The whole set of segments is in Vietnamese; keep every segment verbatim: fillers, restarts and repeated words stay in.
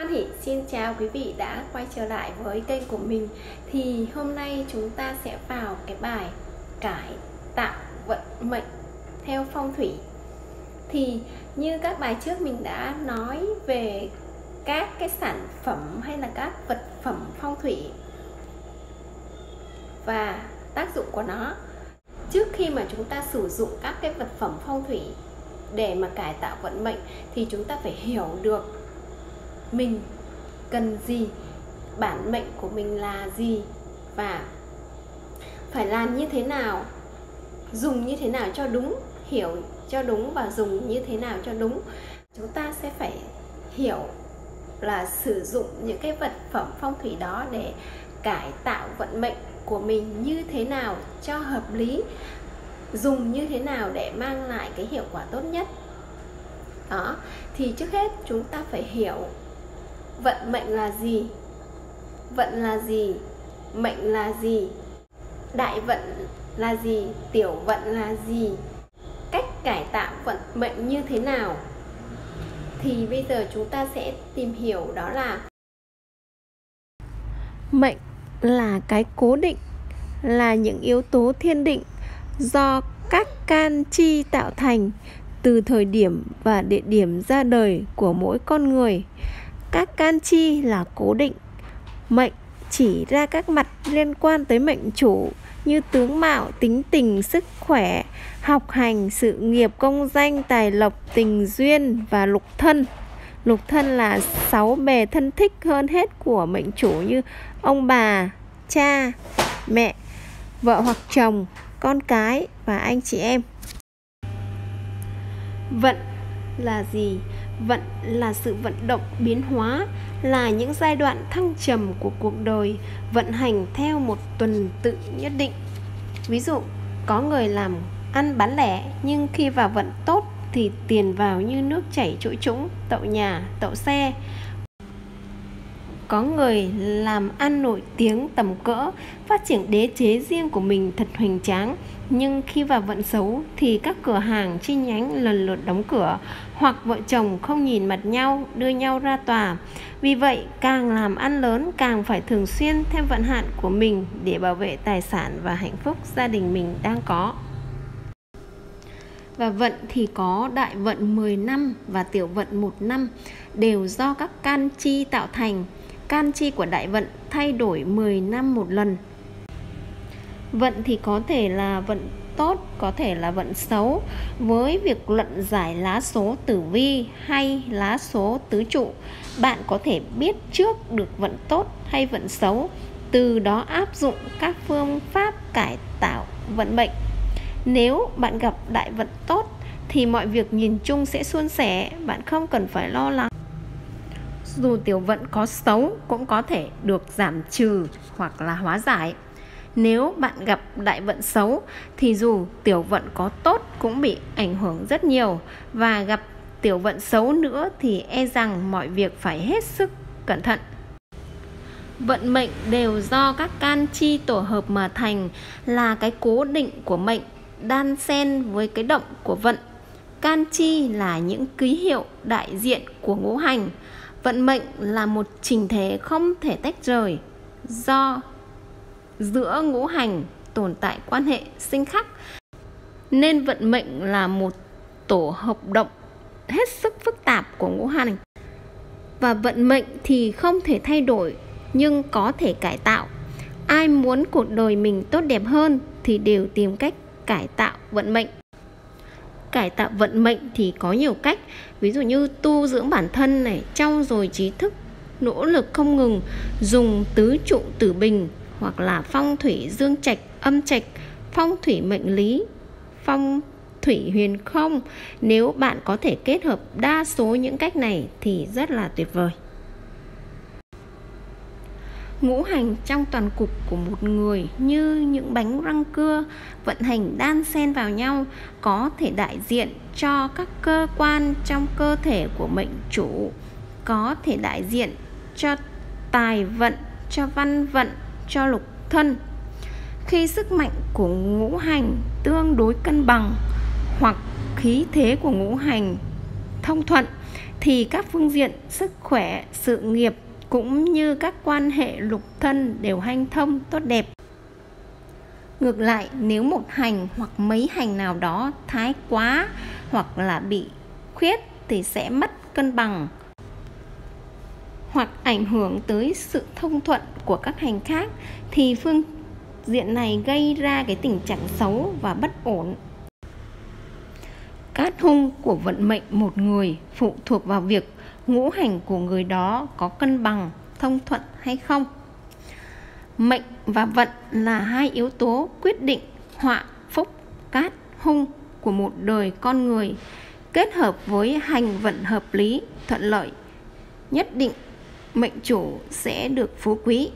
Hoan hỉ xin chào quý vị đã quay trở lại với kênh của mình. Thì hôm nay chúng ta sẽ vào cái bài cải tạo vận mệnh theo phong thủy. Thì như các bài trước mình đã nói về các cái sản phẩm hay là các vật phẩm phong thủy và tác dụng của nó. Trước khi mà chúng ta sử dụng các cái vật phẩm phong thủy để mà cải tạo vận mệnh thì chúng ta phải hiểu được mình cần gì, bản mệnh của mình là gì và phải làm như thế nào, dùng như thế nào cho đúng, hiểu cho đúng và dùng như thế nào cho đúng. Chúng ta sẽ phải hiểu là sử dụng những cái vật phẩm phong thủy đó để cải tạo vận mệnh của mình như thế nào cho hợp lý, dùng như thế nào để mang lại cái hiệu quả tốt nhất. Đó, thì trước hết chúng ta phải hiểu vận mệnh là gì, vận là gì, mệnh là gì, đại vận là gì, tiểu vận là gì, cách cải tạo vận mệnh như thế nào. Thì bây giờ chúng ta sẽ tìm hiểu đó là mệnh là cái cố định, là những yếu tố thiên định do các can chi tạo thành từ thời điểm và địa điểm ra đời của mỗi con người. Các can chi là cố định, mệnh chỉ ra các mặt liên quan tới mệnh chủ như tướng mạo, tính tình, sức khỏe, học hành, sự nghiệp, công danh, tài lộc, tình duyên và lục thân. Lục thân là sáu bề thân thích hơn hết của mệnh chủ như ông bà, cha, mẹ, vợ hoặc chồng, con cái và anh chị em. Vận là gì? Vận là sự vận động biến hóa, là những giai đoạn thăng trầm của cuộc đời vận hành theo một tuần tự nhất định. Ví dụ, có người làm ăn bán lẻ nhưng khi vào vận tốt thì tiền vào như nước chảy trũi trũng, tậu nhà, tậu xe. Có người làm ăn nổi tiếng tầm cỡ, phát triển đế chế riêng của mình thật hoành tráng, nhưng khi vào vận xấu thì các cửa hàng chi nhánh lần lượt đóng cửa, hoặc vợ chồng không nhìn mặt nhau, đưa nhau ra tòa. Vì vậy, càng làm ăn lớn càng phải thường xuyên thêm vận hạn của mình để bảo vệ tài sản và hạnh phúc gia đình mình đang có. Và vận thì có đại vận mười năm và tiểu vận một năm, đều do các can chi tạo thành. Can chi của đại vận thay đổi mười năm một lần. Vận thì có thể là vận tốt, có thể là vận xấu. Với việc luận giải lá số tử vi hay lá số tứ trụ, bạn có thể biết trước được vận tốt hay vận xấu, từ đó áp dụng các phương pháp cải tạo vận mệnh. Nếu bạn gặp đại vận tốt thì mọi việc nhìn chung sẽ suôn sẻ, bạn không cần phải lo lắng. Dù tiểu vận có xấu cũng có thể được giảm trừ hoặc là hóa giải. Nếu bạn gặp đại vận xấu thì dù tiểu vận có tốt cũng bị ảnh hưởng rất nhiều, và gặp tiểu vận xấu nữa thì e rằng mọi việc phải hết sức cẩn thận. Vận mệnh đều do các can chi tổ hợp mà thành, là cái cố định của mệnh đan xen với cái động của vận. Can chi là những ký hiệu đại diện của ngũ hành. Vận mệnh là một trình thể không thể tách rời, do giữa ngũ hành tồn tại quan hệ sinh khắc, nên vận mệnh là một tổ hợp động hết sức phức tạp của ngũ hành. Và vận mệnh thì không thể thay đổi nhưng có thể cải tạo. Ai muốn cuộc đời mình tốt đẹp hơn thì đều tìm cách cải tạo vận mệnh. Cải tạo vận mệnh thì có nhiều cách, ví dụ như tu dưỡng bản thân này, trau dồi trí thức, nỗ lực không ngừng, dùng tứ trụ tử bình, hoặc là phong thủy dương trạch, âm trạch, phong thủy mệnh lý, phong thủy huyền không. Nếu bạn có thể kết hợp đa số những cách này thì rất là tuyệt vời. Ngũ hành trong toàn cục của một người như những bánh răng cưa vận hành đan xen vào nhau, có thể đại diện cho các cơ quan trong cơ thể của mệnh chủ, có thể đại diện cho tài vận, cho văn vận, cho lục thân. Khi sức mạnh của ngũ hành tương đối cân bằng hoặc khí thế của ngũ hành thông thuận thì các phương diện sức khỏe, sự nghiệp cũng như các quan hệ lục thân đều hanh thông tốt đẹp. Ngược lại, nếu một hành hoặc mấy hành nào đó thái quá hoặc là bị khuyết thì sẽ mất cân bằng hoặc ảnh hưởng tới sự thông thuận của các hành khác, thì phương diện này gây ra cái tình trạng xấu và bất ổn. Cát hung của vận mệnh một người phụ thuộc vào việc ngũ hành của người đó có cân bằng, thông thuận hay không. Mệnh và vận là hai yếu tố quyết định họa, phúc, cát, hung của một đời con người. Kết hợp với hành vận hợp lý, thuận lợi, nhất định mệnh chủ sẽ được phú quý.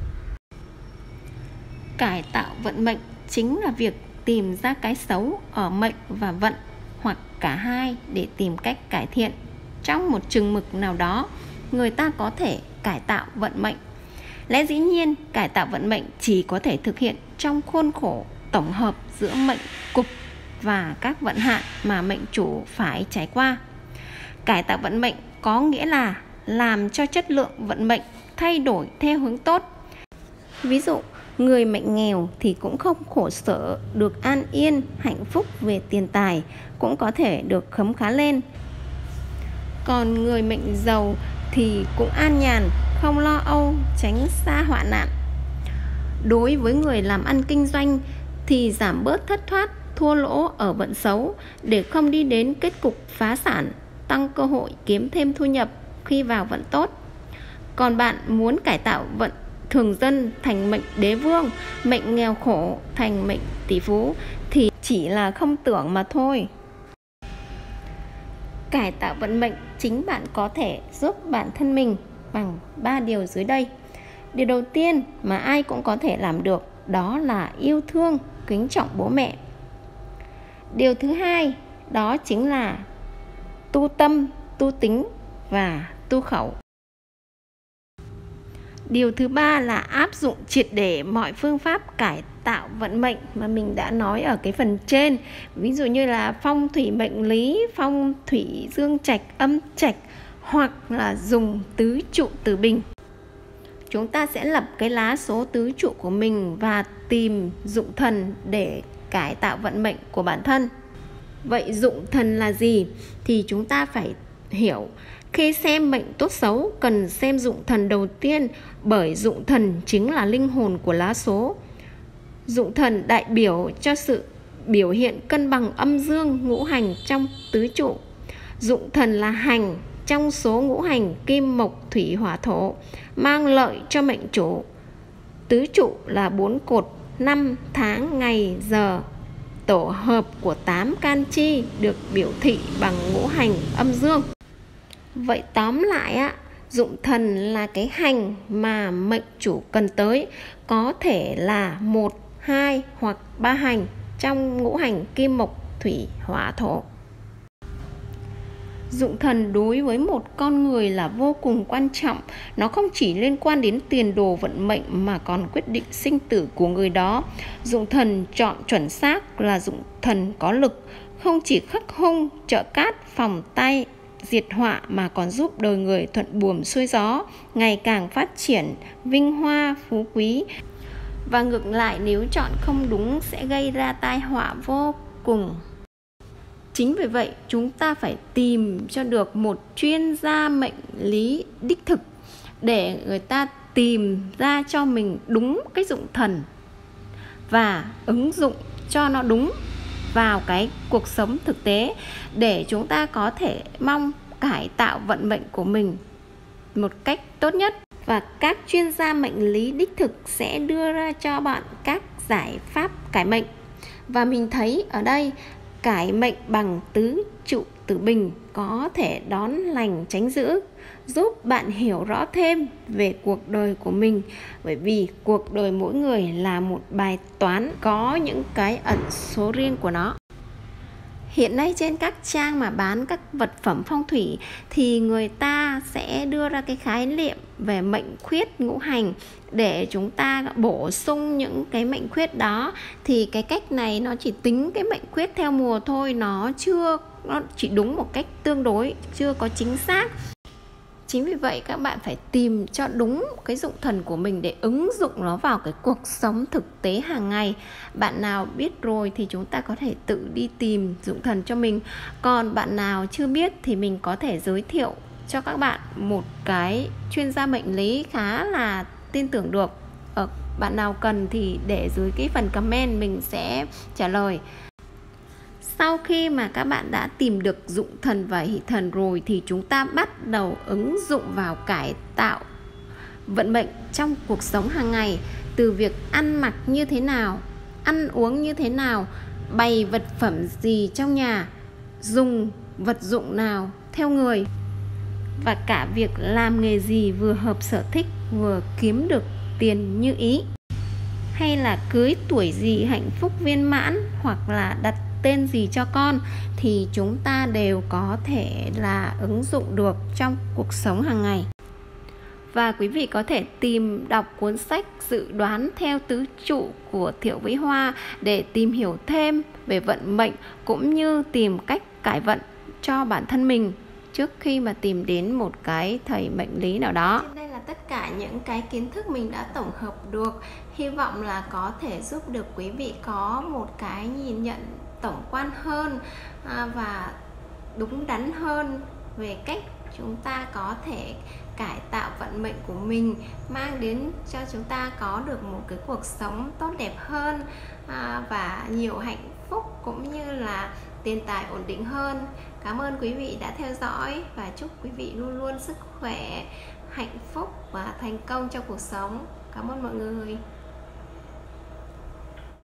Cải tạo vận mệnh chính là việc tìm ra cái xấu ở mệnh và vận, hoặc cả hai, để tìm cách cải thiện. Trong một chừng mực nào đó, người ta có thể cải tạo vận mệnh. Lẽ dĩ nhiên, cải tạo vận mệnh chỉ có thể thực hiện trong khuôn khổ tổng hợp giữa mệnh cục và các vận hạn mà mệnh chủ phải trải qua. Cải tạo vận mệnh có nghĩa là làm cho chất lượng vận mệnh thay đổi theo hướng tốt. Ví dụ, người mệnh nghèo thì cũng không khổ sở, được an yên, hạnh phúc về tiền tài, cũng có thể được khấm khá lên. Còn người mệnh giàu thì cũng an nhàn, không lo âu, tránh xa họa nạn. Đối với người làm ăn kinh doanh thì giảm bớt thất thoát, thua lỗ ở vận xấu để không đi đến kết cục phá sản, tăng cơ hội kiếm thêm thu nhập khi vào vận tốt. Còn bạn muốn cải tạo vận thường dân thành mệnh đế vương, mệnh nghèo khổ thành mệnh tỷ phú thì chỉ là không tưởng mà thôi. Cải tạo vận mệnh chính bạn có thể giúp bản thân mình bằng ba điều dưới đây. Điều đầu tiên mà ai cũng có thể làm được đó là yêu thương, kính trọng bố mẹ. Điều thứ hai đó chính là tu tâm, tu tính và tu khẩu. Điều thứ ba là áp dụng triệt để mọi phương pháp cải tạo vận mệnh mà mình đã nói ở cái phần trên. Ví dụ như là phong thủy mệnh lý, phong thủy dương trạch, âm trạch, hoặc là dùng tứ trụ tử bình. Chúng ta sẽ lập cái lá số tứ trụ của mình và tìm dụng thần để cải tạo vận mệnh của bản thân. Vậy dụng thần là gì? Thì chúng ta phải hiểu, khi xem mệnh tốt xấu cần xem dụng thần đầu tiên, bởi dụng thần chính là linh hồn của lá số. Dụng thần đại biểu cho sự biểu hiện cân bằng âm dương ngũ hành trong tứ trụ. Dụng thần là hành trong số ngũ hành kim mộc thủy hỏa thổ, mang lợi cho mệnh chủ. Tứ trụ là bốn cột, năm tháng ngày giờ, tổ hợp của tám can chi được biểu thị bằng ngũ hành âm dương. Vậy tóm lại á, dụng thần là cái hành mà mệnh chủ cần tới, có thể là một, hai hoặc ba hành trong ngũ hành kim mộc thủy hỏa thổ. Dụng thần đối với một con người là vô cùng quan trọng. Nó không chỉ liên quan đến tiền đồ vận mệnh mà còn quyết định sinh tử của người đó. Dụng thần chọn chuẩn xác là dụng thần có lực, không chỉ khắc hung, trợ cát, phòng tay, diệt họa mà còn giúp đời người thuận buồm xuôi gió, ngày càng phát triển, vinh hoa, phú quý. Và ngược lại, nếu chọn không đúng sẽ gây ra tai họa vô cùng. Chính vì vậy, chúng ta phải tìm cho được một chuyên gia mệnh lý đích thực để người ta tìm ra cho mình đúng cái dụng thần và ứng dụng cho nó đúng vào cái cuộc sống thực tế, để chúng ta có thể mong cải tạo vận mệnh của mình một cách tốt nhất. Và các chuyên gia mệnh lý đích thực sẽ đưa ra cho bạn các giải pháp cải mệnh. Và mình thấy ở đây cải mệnh bằng tứ trụ tử bình có thể đón lành tránh dữ, giúp bạn hiểu rõ thêm về cuộc đời của mình. Bởi vì cuộc đời mỗi người là một bài toán, có những cái ẩn số riêng của nó. Hiện nay trên các trang mà bán các vật phẩm phong thủy thì người ta sẽ đưa ra cái khái niệm về mệnh khuyết ngũ hành để chúng ta bổ sung những cái mệnh khuyết đó. Thì cái cách này nó chỉ tính cái mệnh khuyết theo mùa thôi, nó chưa nó chỉ đúng một cách tương đối, chưa có chính xác. Chính vì vậy các bạn phải tìm cho đúng cái dụng thần của mình để ứng dụng nó vào cái cuộc sống thực tế hàng ngày. Bạn nào biết rồi thì chúng ta có thể tự đi tìm dụng thần cho mình. Còn bạn nào chưa biết thì mình có thể giới thiệu cho các bạn một cái chuyên gia mệnh lý khá là tin tưởng được. Ờ, bạn nào cần thì để dưới cái phần comment mình sẽ trả lời. Sau khi mà các bạn đã tìm được dụng thần và hỷ thần rồi thì chúng ta bắt đầu ứng dụng vào cải tạo vận mệnh trong cuộc sống hàng ngày. Từ việc ăn mặc như thế nào, ăn uống như thế nào, bày vật phẩm gì trong nhà, dùng vật dụng nào theo người, và cả việc làm nghề gì vừa hợp sở thích vừa kiếm được tiền như ý, hay là cưới tuổi gì hạnh phúc viên mãn, hoặc là đặt tên gì cho con, thì chúng ta đều có thể là ứng dụng được trong cuộc sống hàng ngày. Và quý vị có thể tìm đọc cuốn sách Dự đoán theo tứ trụ của Thiệu Vĩ Hoa để tìm hiểu thêm về vận mệnh, cũng như tìm cách cải vận cho bản thân mình trước khi mà tìm đến một cái thầy mệnh lý nào đó. Trên đây là tất cả những cái kiến thức mình đã tổng hợp được. Hy vọng là có thể giúp được quý vị có một cái nhìn nhận tổng quan hơn và đúng đắn hơn về cách chúng ta có thể cải tạo vận mệnh của mình, mang đến cho chúng ta có được một cái cuộc sống tốt đẹp hơn và nhiều hạnh phúc, cũng như là tiền tài ổn định hơn. Cảm ơn quý vị đã theo dõi và chúc quý vị luôn luôn sức khỏe, hạnh phúc và thành công trong cuộc sống. Cảm ơn mọi người.